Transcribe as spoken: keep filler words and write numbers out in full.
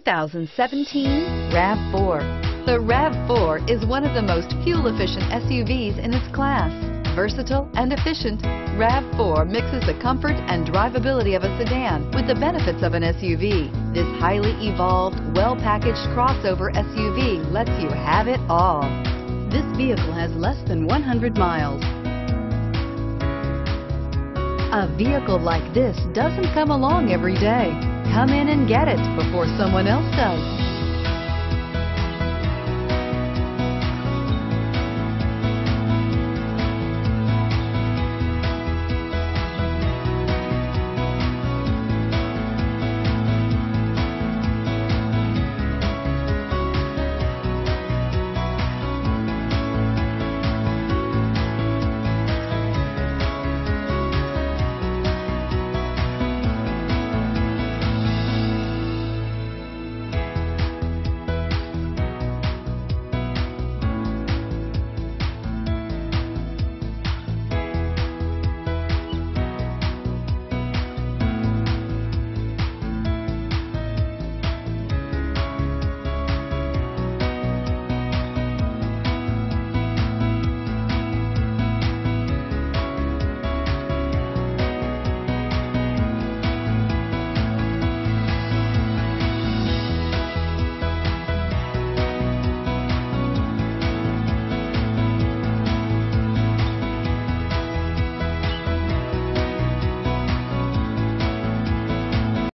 thousand seventeen RAV four. The RAV four is one of the most fuel-efficient S U Vs in its class. Versatile and efficient, RAV four mixes the comfort and drivability of a sedan with the benefits of an S U V. This highly evolved, well-packaged crossover S U V lets you have it all. This vehicle has less than one hundred miles. A vehicle like this doesn't come along every day. Come in and get it before someone else does.